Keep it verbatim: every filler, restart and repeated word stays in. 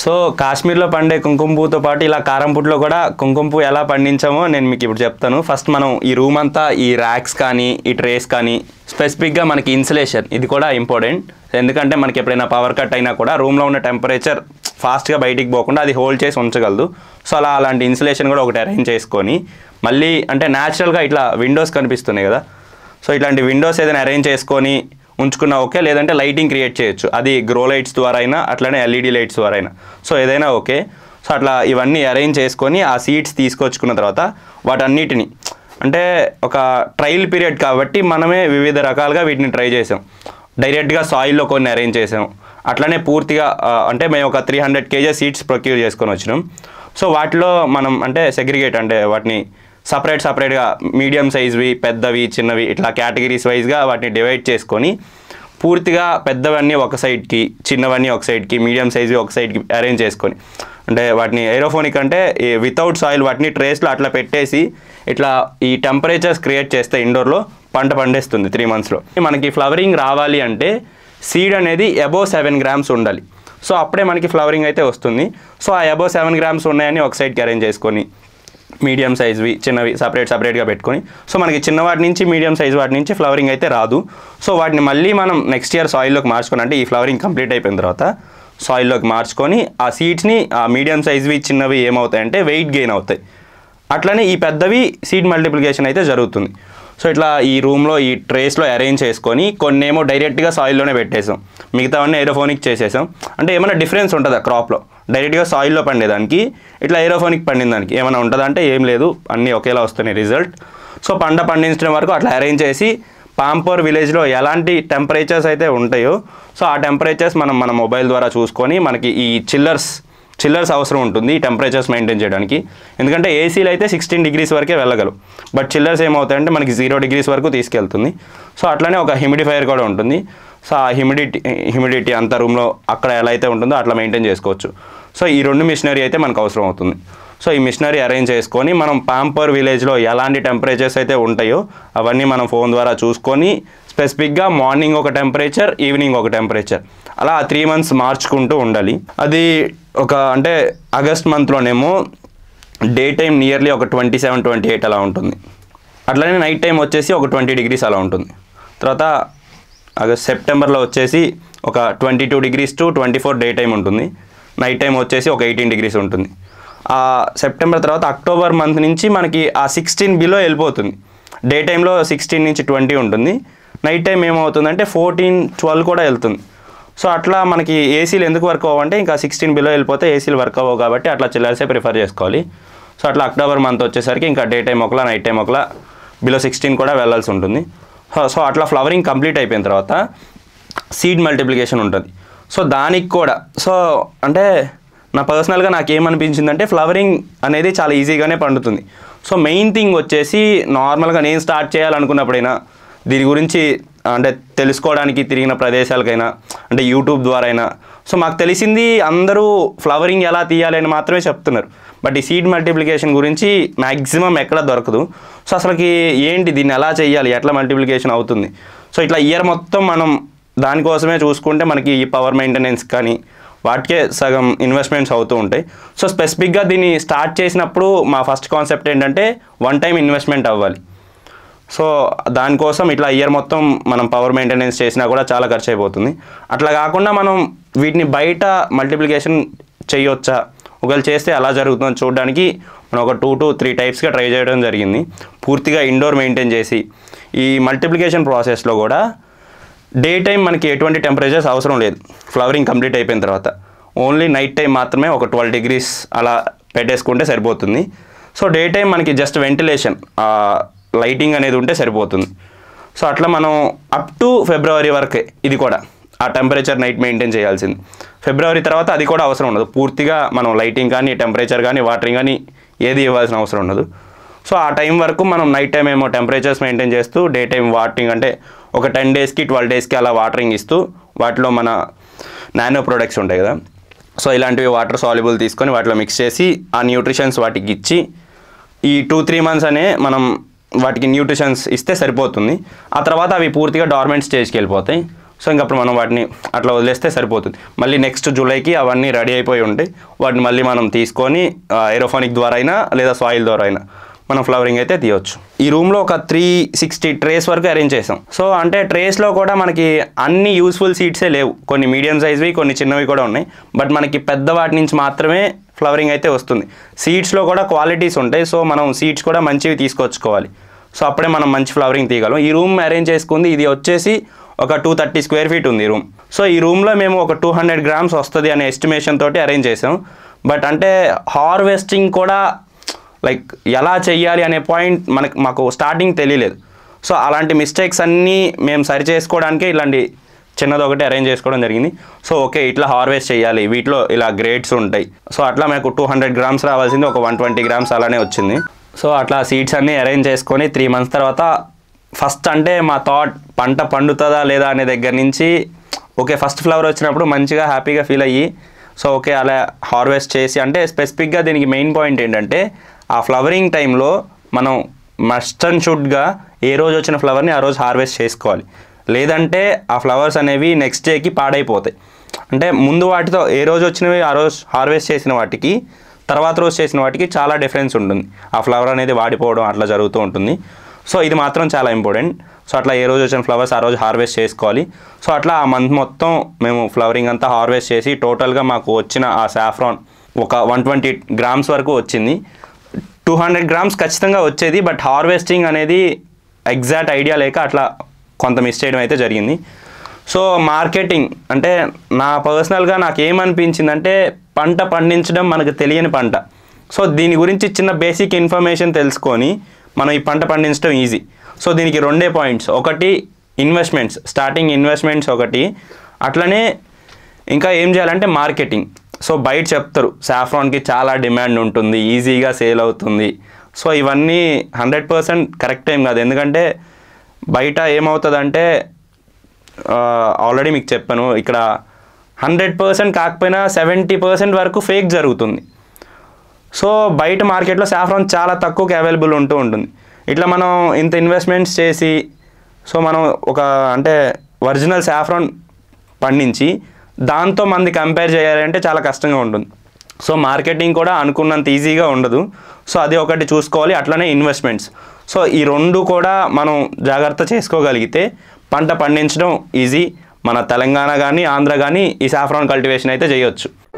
So కాశ్మీర్లో పండే కుంకుమ పువ్వుతో పాటు ఇలా కారం పుట్లో కూడా కుంకుమ పువ్వు ఎలా పండించామో నేను మీకు ఇప్పుడు చెప్తాను. ఫస్ట్ మనం ఈ రూమ్ అంతా ఈ ర్యాక్స్ కానీ ఈ ట్రేస్ కానీ స్పెసిఫిక్గా మనకి ఇన్సులేషన్ ఇది కూడా ఇంపార్టెంట్. ఎందుకంటే మనకి ఎప్పుడైనా పవర్ కట్ అయినా కూడా రూమ్లో ఉన్న టెంపరేచర్ ఫాస్ట్గా బయటికి పోకుండా అది హోల్డ్ చేసి ఉంచగలదు. సో అలా అలాంటి ఇన్సులేషన్ కూడా ఒకటి అరేంజ్ చేసుకొని మళ్ళీ అంటే న్యాచురల్గా ఇట్లా విండోస్ కనిపిస్తున్నాయి కదా, సో ఇట్లాంటి విండోస్ ఏదైనా అరేంజ్ చేసుకొని ఉంచుకున్నా ఓకే, లేదంటే లైటింగ్ క్రియేట్ చేయొచ్చు. అది గ్రో లైట్స్ ద్వారా అయినా అట్లనే ఎల్ఈడి లైట్స్ ద్వారా అయినా, సో ఏదైనా ఓకే. సో అట్లా ఇవన్నీ అరేంజ్ చేసుకొని ఆ సీడ్స్ తీసుకొచ్చుకున్న తర్వాత వాటన్నిటిని అంటే ఒక ట్రయల్ పీరియడ్ కాబట్టి మనమే వివిధ రకాలుగా వీటిని ట్రై చేసాం. డైరెక్ట్గా సాయిల్లో కొన్ని అరేంజ్ చేసాం, అట్లనే పూర్తిగా అంటే మేము ఒక three hundred kgs seeds procure చేసుకొని వచ్చినాం. సో వాటిలో మనం అంటే సెగ్రిగేట్ అంటే వాటిని సపరేట్ సపరేట్గా మీడియం సైజ్వి, పెద్దవి, చిన్నవి ఇట్లా కేటగిరీస్ వైజ్గా వాటిని డివైడ్ చేసుకొని పూర్తిగా పెద్దవన్నీ ఒక సైడ్కి, చిన్నవన్నీ ఒక సైడ్కి, మీడియం సైజ్వి ఒక సైడ్కి అరేంజ్ చేసుకొని అంటే వాటిని ఏరోఫోనిక్ అంటే వితౌట్ సాయిల్ వాటిని ట్రేస్లో అట్లా పెట్టేసి ఇట్లా ఈ టెంపరేచర్స్ క్రియేట్ చేస్తే ఇండోర్లో పంట పండేస్తుంది త్రీ మంత్స్లో. మనకి ఫ్లవరింగ్ రావాలి అంటే సీడ్ అనేది అబోవ్ సెవెన్ గ్రామ్స్ ఉండాలి. సో అప్పుడే మనకి ఫ్లవరింగ్ అయితే వస్తుంది. సో ఆ అబోవ్ సెవెన్ గ్రామ్స్ ఉన్నాయని ఒక సైడ్కి అరేంజ్ చేసుకొని మీడియం సైజ్వి, చిన్నవి సపరేట్ సపరేట్గా పెట్టుకొని, సో మనకి చిన్నవాటి నుంచి మీడియం సైజ్ వాటి నుంచి ఫ్లవరింగ్ అయితే రాదు. సో వాటిని మళ్ళీ మనం నెక్స్ట్ ఇయర్ సాయిల్లోకి మార్చుకొని అంటే ఈ ఫ్లవరింగ్ కంప్లీట్ అయిపోయిన తర్వాత సాయిల్లోకి మార్చుకొని ఆ సీడ్స్ని ఆ మీడియం సైజ్వి చిన్నవి ఏమవుతాయంటే వెయిట్ గెయిన్ అవుతాయి. అట్లనే ఈ పెద్దవి సీడ్ మల్టిప్లికేషన్ అయితే జరుగుతుంది. సో ఇట్లా ఈ రూమ్లో ఈ ట్రేస్లో అరేంజ్ చేసుకొని కొన్ని ఏమో డైరెక్ట్గా సాయిల్లోనే పెట్టేసాం, మిగతావన్నీ ఏరోఫోనిక్ చేసేసాం. అంటే ఏమైనా డిఫరెన్స్ ఉంటుందా క్రాప్లో? డైరెక్ట్గా సాయిల్లో పండేదానికి ఇట్లా ఏరోఫోనిక్ పండిన దానికి ఏమైనా ఉంటుందా అంటే ఏం లేదు, అన్నీ ఒకేలా వస్తున్నాయి రిజల్ట్. సో పంట పండించడం వరకు అట్లా అరేంజ్ చేసి పాంపోర్ విలేజ్లో ఎలాంటి టెంపరేచర్స్ అయితే ఉంటాయో సో ఆ టెంపరేచర్స్ మనం మన మొబైల్ ద్వారా చూసుకొని మనకి ఈ చిల్లర్స్ చిల్లర్స్ అవసరం ఉంటుంది ఈ టెంపరేచర్స్ మెయింటైన్ చేయడానికి. ఎందుకంటే ఏసీలు అయితే సిక్స్టీన్ డిగ్రీస్ వరకే వెళ్ళగలవు, బట్ చిల్లర్స్ ఏమవుతాయంటే మనకి జీరో డిగ్రీస్ వరకు తీసుకెళ్తుంది. సో అట్లనే ఒక హ్యూమిడిఫైయర్ కూడా ఉంటుంది. సో ఆ హ్యూమిడిటీ హ్యూమిడిటీ అంత రూమ్లో అక్కడ ఎలా అయితే ఉంటుందో అట్లా మెయింటైన్ చేసుకోవచ్చు. సో ఈ రెండు మిషనరీ అయితే మనకు అవసరం అవుతుంది. సో ఈ మిషనరీ అరేంజ్ చేసుకొని మనం పాంపోర్ విలేజ్లో ఎలాంటి టెంపరేచర్స్ అయితే ఉంటాయో అవన్నీ మనం ఫోన్ ద్వారా చూసుకొని స్పెసిఫిక్గా మార్నింగ్ ఒక టెంపరేచర్, ఈవినింగ్ ఒక టెంపరేచర్ అలా త్రీ మంత్స్ మార్చుకుంటూ ఉండాలి. అది ఒక అంటే ఆగస్ట్ మంత్లోనేమో డే టైం నియర్లీ ఒక ట్వంటీ సెవెన్ ట్వంటీ ఎయిట్ అలా ఉంటుంది. అట్లనే నైట్ టైం వచ్చేసి ఒక ట్వంటీ డిగ్రీస్ అలా ఉంటుంది. తర్వాత ఆగస్ట్ సెప్టెంబర్లో వచ్చేసి ఒక twenty two degrees to twenty four day time ఉంటుంది. నైట్ టైం వచ్చేసి ఒక ఎయిటీన్ డిగ్రీస్ ఉంటుంది. ఆ సెప్టెంబర్ తర్వాత అక్టోబర్ మంత్ నుంచి మనకి ఆ సిక్స్టీన్ బిలో వెళ్ళిపోతుంది. డే టైంలో సిక్స్టీన్ నుంచి ట్వంటీ ఉంటుంది, నైట్ టైం ఏమవుతుందంటే ఫోర్టీన్ ట్వెల్వ్ కూడా వెళ్తుంది. సో అట్లా మనకి ఏసీలు ఎందుకు వర్క్ అవ్వంటే ఇంకా సిక్స్టీన్ బిలో వెళ్ళిపోతే ఏసీలు వర్క్ అవ్వవు కాబట్టి అట్లా చిల్లర్సే ప్రిఫర్ చేసుకోవాలి. సో అట్లా అక్టోబర్ మంత్ వచ్చేసరికి ఇంకా డే టైం ఒకలా నైట్ టైం ఒకలా బిలో సిక్స్టీన్ కూడా వెళ్ళాల్సి ఉంటుంది. సో అట్లా ఫ్లవరింగ్ కంప్లీట్ అయిపోయిన తర్వాత సీడ్ మల్టిప్లికేషన్ ఉంటుంది. సో దానికి కూడా సో అంటే నా పర్సనల్గా నాకు ఏమనిపించిందంటే ఫ్లవరింగ్ అనేది చాలా ఈజీగానే పండుతుంది. సో మెయిన్ థింగ్ వచ్చేసి నార్మల్గా నేను స్టార్ట్ చేయాలనుకున్నప్పుడైనా దీని గురించి అంటే తెలుసుకోవడానికి తిరిగిన ప్రదేశాలకైనా అంటే యూట్యూబ్ ద్వారా అయినా సో మాకు తెలిసింది అందరూ ఫ్లవరింగ్ ఎలా తీయాలి అని మాత్రమే చెప్తున్నారు, బట్ ఈ సీడ్ మల్టిప్లికేషన్ గురించి మ్యాక్సిమం ఎక్కడ దొరకదు. సో అసలుకి ఏంటి దీన్ని ఎలా చేయాలి, ఎట్లా మల్టిప్లికేషన్ అవుతుంది, సో ఇట్లా ఇయర్ మొత్తం మనం దానికోసమే చూసుకుంటే మనకి ఈ పవర్ మెయింటెనెన్స్ కానీ వాటికే సగం ఇన్వెస్ట్మెంట్స్ అవుతూ ఉంటాయి. సో స్పెసిఫిక్గా దీన్ని స్టార్ట్ చేసినప్పుడు మా ఫస్ట్ కాన్సెప్ట్ ఏంటంటే వన్ టైం ఇన్వెస్ట్మెంట్ అవ్వాలి. సో దానికోసం ఇట్లా ఇయర్ మొత్తం మనం పవర్ మెయింటెనెన్స్ చేసినా కూడా చాలా ఖర్చు అయిపోతుంది. అట్లా కాకుండా మనం వీటిని బయట మల్టిప్లికేషన్ చేయొచ్చా, ఒకవేళ చేస్తే ఎలా జరుగుతుందో చూడడానికి మనం ఒక టూ టు త్రీ టైప్స్గా ట్రై చేయడం జరిగింది. పూర్తిగా ఇండోర్ మెయింటైన్ చేసి ఈ మల్టిప్లికేషన్ ప్రాసెస్లో కూడా డే టైం మనకి ఎటువంటి టెంపరేచర్స్ అవసరం లేదు. ఫ్లవరింగ్ కంప్లీట్ అయిపోయిన తర్వాత ఓన్లీ నైట్ టైం మాత్రమే ఒక ట్వెల్వ్ డిగ్రీస్ అలా పెట్టేసుకుంటే సరిపోతుంది. సో డే టైం మనకి జస్ట్ వెంటిలేషన్ లైటింగ్ అనేది ఉంటే సరిపోతుంది. సో అట్లా మనం అప్ టు ఫిబ్రవరి వరకే ఇది కూడా ఆ టెంపరేచర్ నైట్ మెయింటైన్ చేయాల్సింది. ఫిబ్రవరి తర్వాత అది కూడా అవసరం ఉండదు, పూర్తిగా మనం లైటింగ్ కానీ టెంపరేచర్ కానీ వాటరింగ్ కానీ ఏది ఇవ్వాల్సిన అవసరం ఉండదు. సో ఆ టైం వరకు మనం నైట్ టైం ఏమో టెంపరేచర్స్ మెయింటైన్ చేస్తూ డే టైం వాటరింగ్ అంటే ఒక టెన్ డేస్కి ట్వెల్వ్ డేస్కి అలా వాటరింగ్ ఇస్తూ వాటిలో మన నానో ప్రొడక్ట్స్ ఉంటాయి కదా, సో ఇలాంటివి వాటర్ సాల్యుబుల్ తీసుకొని వాటిలో మిక్స్ చేసి ఆ న్యూట్రిషన్స్ వాటికి ఇచ్చి ఈ టూ త్రీ మంత్స్ అనే మనం వాటికి న్యూట్రిషన్స్ ఇస్తే సరిపోతుంది. ఆ తర్వాత అవి పూర్తిగా డార్మెంట్ స్టేజ్కి వెళ్ళిపోతాయి. సో ఇంకప్పుడు మనం వాటిని అట్లా వదిలేస్తే సరిపోతుంది. మళ్ళీ నెక్స్ట్ జూలైకి అవన్నీ రెడీ అయిపోయి ఉంటాయి. వాటిని మళ్ళీ మనం తీసుకొని ఏరోఫోనిక్ ద్వారా అయినా లేదా సాయిల్ ద్వారా అయినా మనం ఫ్లవరింగ్ అయితే తీయవచ్చు. ఈ రూమ్లో ఒక త్రీ సిక్స్టీ ట్రేస్ వరకు అరేంజ్ చేసాం. సో అంటే ట్రేస్లో కూడా మనకి అన్ని యూస్ఫుల్ సీడ్సే లేవు, కొన్ని మీడియం సైజ్వి కొన్ని చిన్నవి కూడా ఉన్నాయి. బట్ మనకి పెద్ద వాటి నుంచి మాత్రమే ఫ్లవరింగ్ అయితే వస్తుంది. సీడ్స్లో కూడా క్వాలిటీస్ ఉంటాయి. సో మనం సీడ్స్ కూడా మంచివి తీసుకొచ్చుకోవాలి. సో అప్పుడే మనం మంచి ఫ్లవరింగ్ తీయగలం. ఈ రూమ్ అరేంజ్ చేసుకుంది, ఇది వచ్చేసి ఒక టూ థర్టీ స్క్వేర్ ఫీట్ ఉంది ఈ రూమ్. సో ఈ రూమ్లో మేము ఒక టూ హండ్రెడ్ గ్రామ్స్ వస్తుంది అనే ఎస్టిమేషన్ తోటి అరేంజ్ చేసాం. బట్ అంటే హార్వెస్టింగ్ కూడా లైక్ ఎలా చెయ్యాలి అనే పాయింట్ మనకు మాకు స్టార్టింగ్ తెలియలేదు. సో అలాంటి మిస్టేక్స్ అన్నీ మేము సరి చేసుకోవడానికే ఇలాంటి చిన్నది ఒకటి అరేంజ్ చేసుకోవడం జరిగింది. సో ఓకే ఇట్లా హార్వెస్ట్ చేయాలి, వీటిలో ఇలా గ్రేడ్స్ ఉంటాయి. సో అట్లా మాకు టూ హండ్రెడ్ గ్రామ్స్ రావాల్సింది ఒక వన్ ట్వంటీ గ్రామ్స్ అలానే వచ్చింది. సో అట్లా సీడ్స్ అన్నీ అరేంజ్ చేసుకొని త్రీ మంత్స్ తర్వాత ఫస్ట్ అంటే మా థాట్ పంట పండుతుందా లేదా అనే దగ్గర నుంచి ఓకే ఫస్ట్ ఫ్లవర్ వచ్చినప్పుడు మంచిగా హ్యాపీగా ఫీల్ అయ్యి సో ఓకే అలా హార్వెస్ట్ చేసి, అంటే స్పెసిఫిక్గా దీనికి మెయిన్ పాయింట్ ఏంటంటే ఆ ఫ్లవరింగ్ టైంలో మనం మస్ట్ అండ్ షుడ్గా ఏ రోజు వచ్చిన ఫ్లవర్ని ఆ రోజు హార్వెస్ట్ చేసుకోవాలి. లేదంటే ఆ ఫ్లవర్స్ అనేవి నెక్స్ట్ డేకి పాడైపోతాయి. అంటే ముందు వాటితో ఏ రోజు వచ్చినవి ఆ రోజు హార్వెస్ట్ చేసిన వాటికి తర్వాత రోజు చేసిన వాటికి చాలా డిఫరెన్స్ ఉంటుంది. ఆ ఫ్లవర్ అనేది వాడిపోవడం అట్లా జరుగుతూ ఉంటుంది. సో ఇది మాత్రం చాలా ఇంపార్టెంట్. సో అట్లా ఏ రోజు వచ్చిన ఫ్లవర్స్ ఆ రోజు హార్వెస్ట్ చేసుకోవాలి. సో అట్లా ఆ మంత్ మొత్తం మేము ఫ్లవరింగ్ అంతా హార్వెస్ట్ చేసి టోటల్గా మాకు వచ్చిన ఆ సాఫ్రాన్ ఒక వన్ ట్వంటీ గ్రామ్స్ వరకు వచ్చింది. టూ హండ్రెడ్ గ్రామ్స్ ఖచ్చితంగా వచ్చేది, బట్ హార్వెస్టింగ్ అనేది ఎగ్జాక్ట్ ఐడియా లేక అట్లా కొంత మిస్ చేయడం అయితే జరిగింది. సో మార్కెటింగ్ అంటే నా పర్సనల్గా నాకు ఏమనిపించిందంటే పంట పండించడం మనకు తెలియని పంట. సో దీని గురించి చిన్న బేసిక్ ఇన్ఫర్మేషన్ తెలుసుకొని మనం ఈ పంట పండించడం ఈజీ. సో దీనికి రెండే పాయింట్స్, ఒకటి ఇన్వెస్ట్మెంట్స్, స్టార్టింగ్ ఇన్వెస్ట్మెంట్స్ ఒకటి, అట్లనే ఇంకా ఏం చేయాలంటే మార్కెటింగ్. సో బయట చెప్తారు సాఫ్రాన్కి చాలా డిమాండ్ ఉంటుంది, ఈజీగా సేల్ అవుతుంది. సో ఇవన్నీ హండ్రెడ్ పర్సెంట్ కరెక్ట్ ఏం కాదు. ఎందుకంటే బయట ఏమవుతుందంటే ఆల్రెడీ మీకు చెప్పాను, ఇక్కడ హండ్రెడ్ పర్సెంట్ కాకపోయినా సెవెంటీ పర్సెంట్ వరకు ఫేక్ జరుగుతుంది. సో బయట మార్కెట్లో సాఫ్రాన్ చాలా తక్కువకి అవైలబుల్ ఉంటూ ఉంటుంది. ఇట్లా మనం ఇంత ఇన్వెస్ట్మెంట్స్ చేసి సో మనం ఒక అంటే ఒరిజినల్ సాఫ్రాన్ పండించి దాంతో మంది కంపేర్ చేయాలంటే చాలా కష్టంగా ఉంటుంది. సో మార్కెటింగ్ కూడా అనుకున్నంత ఈజీగా ఉండదు. సో అది ఒకటి చూసుకోవాలి. అట్లనే ఇన్వెస్ట్మెంట్స్. సో ఈ రెండు కూడా మనం జాగ్రత్త చేసుకోగలిగితే పంట పండించడం ఈజీ. మన తెలంగాణ కానీ ఆంధ్ర కానీ ఈ సాఫ్రాన్ కల్టివేషన్ అయితే చేయొచ్చు.